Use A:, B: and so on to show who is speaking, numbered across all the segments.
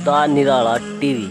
A: The Nirala TV.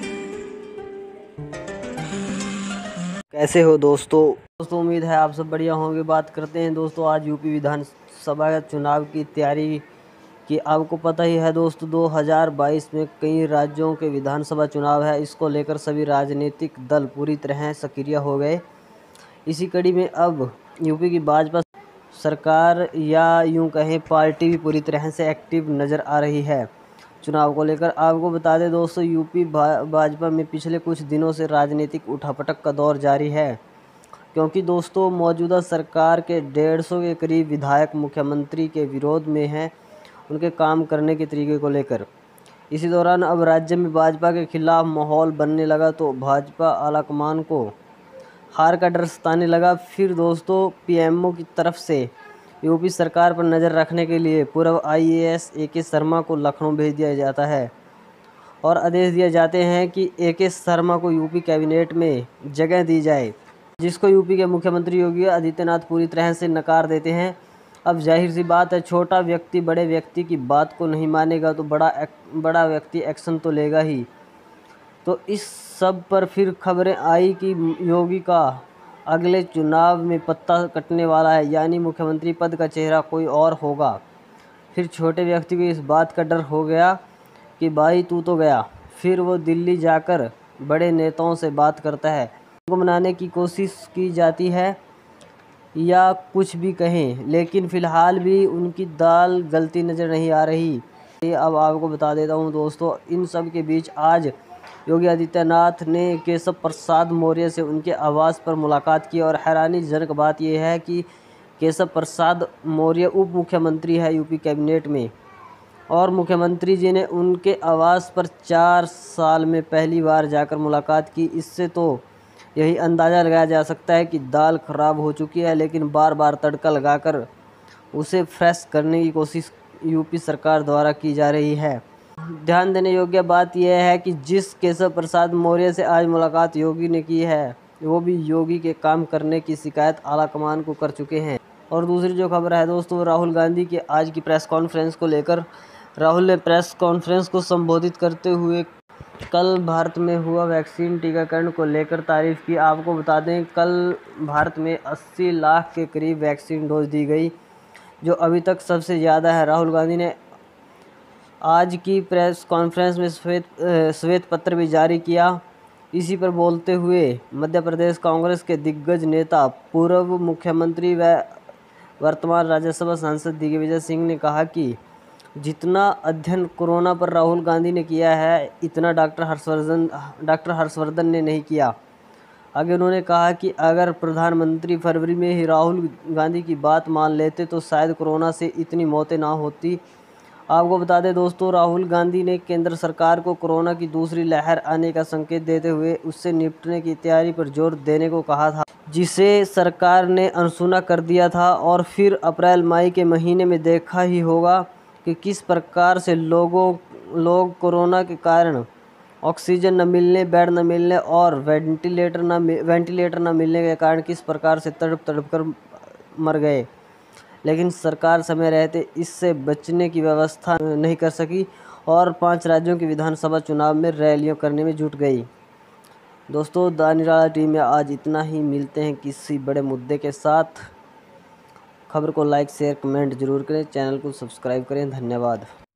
A: कैसे हो दोस्तों उम्मीद है आप सब बढ़िया होंगे। बात करते हैं दोस्तों आज यूपी विधानसभा चुनाव की तैयारी की। आपको पता ही है दोस्तों 2022 में कई राज्यों के विधानसभा चुनाव है। इसको लेकर सभी राजनीतिक दल पूरी तरह सक्रिय हो गए। इसी कड़ी में अब यूपी की भाजपा सरकार या यूं कहें पार्टी भी पूरी तरह से एक्टिव नज़र आ रही है चुनाव को लेकर। आपको बता दें दोस्तों यूपी भाजपा में पिछले कुछ दिनों से राजनीतिक उठापटक का दौर जारी है, क्योंकि दोस्तों मौजूदा सरकार के 150 के करीब विधायक मुख्यमंत्री के विरोध में हैं उनके काम करने के तरीके को लेकर। इसी दौरान अब राज्य में भाजपा के खिलाफ माहौल बनने लगा तो भाजपा आलाकमान को हार का डर सताने लगा। फिर दोस्तों पीएमओ की तरफ से यूपी सरकार पर नज़र रखने के लिए पूर्व आईएएस एके शर्मा को लखनऊ भेज दिया जाता है और आदेश दिए जाते हैं कि एके शर्मा को यूपी कैबिनेट में जगह दी जाए, जिसको यूपी के मुख्यमंत्री योगी आदित्यनाथ पूरी तरह से नकार देते हैं। अब जाहिर सी बात है, छोटा व्यक्ति बड़े व्यक्ति की बात को नहीं मानेगा तो बड़ा व्यक्ति एक्शन तो लेगा ही। तो इस सब पर फिर खबरें आई कि योगी का अगले चुनाव में पत्ता कटने वाला है, यानी मुख्यमंत्री पद का चेहरा कोई और होगा। फिर छोटे व्यक्ति को इस बात का डर हो गया कि भाई तू तो गया। फिर वो दिल्ली जाकर बड़े नेताओं से बात करता है, उनको मनाने की कोशिश की जाती है या कुछ भी कहें, लेकिन फ़िलहाल भी उनकी दाल गलती नज़र नहीं आ रही। अब आपको बता देता हूँ दोस्तों, इन सब के बीच आज योगी आदित्यनाथ ने केशव प्रसाद मौर्य से उनके आवास पर मुलाकात की और हैरानीजनक बात यह है कि केशव प्रसाद मौर्य उप मुख्यमंत्री है यूपी कैबिनेट में और मुख्यमंत्री जी ने उनके आवास पर 4 साल में पहली बार जाकर मुलाकात की। इससे तो यही अंदाज़ा लगाया जा सकता है कि दाल ख़राब हो चुकी है, लेकिन बार बार तड़का लगाकर उसे फ्रेश करने की कोशिश यूपी सरकार द्वारा की जा रही है। ध्यान देने योग्य बात यह है कि जिस केशव प्रसाद मौर्य से आज मुलाकात योगी ने की है, वो भी योगी के काम करने की शिकायत आलाकमान को कर चुके हैं। और दूसरी जो खबर है दोस्तों, राहुल गांधी के आज की प्रेस कॉन्फ्रेंस को लेकर। राहुल ने प्रेस कॉन्फ्रेंस को संबोधित करते हुए कल भारत में हुआ वैक्सीन टीकाकरण को लेकर तारीफ़ की। आपको बता दें कल भारत में 80 लाख के करीब वैक्सीन डोज दी गई, जो अभी तक सबसे ज़्यादा है। राहुल गांधी ने आज की प्रेस कॉन्फ्रेंस में श्वेत पत्र भी जारी किया। इसी पर बोलते हुए मध्य प्रदेश कांग्रेस के दिग्गज नेता पूर्व मुख्यमंत्री व वर्तमान राज्यसभा सांसद दिग्विजय सिंह ने कहा कि जितना अध्ययन कोरोना पर राहुल गांधी ने किया है, इतना डॉक्टर हर्षवर्धन ने नहीं किया। आगे उन्होंने कहा कि अगर प्रधानमंत्री फरवरी में ही राहुल गांधी की बात मान लेते तो शायद कोरोना से इतनी मौतें ना होती। आपको बता दें दोस्तों, राहुल गांधी ने केंद्र सरकार को कोरोना की दूसरी लहर आने का संकेत देते हुए उससे निपटने की तैयारी पर जोर देने को कहा था, जिसे सरकार ने अनसुना कर दिया था। और फिर अप्रैल मई के महीने में देखा ही होगा कि किस प्रकार से लोग कोरोना के कारण ऑक्सीजन न मिलने, बेड न मिलने और वेंटिलेटर न मिलने के कारण किस प्रकार से तड़प कर मर गए। लेकिन सरकार समय रहते इससे बचने की व्यवस्था नहीं कर सकी और 5 राज्यों के विधानसभा चुनाव में रैलियां करने में जुट गई। दोस्तों द निराला टीवी में आज इतना ही। मिलते हैं किसी बड़े मुद्दे के साथ। खबर को लाइक शेयर कमेंट जरूर करें, चैनल को सब्सक्राइब करें। धन्यवाद।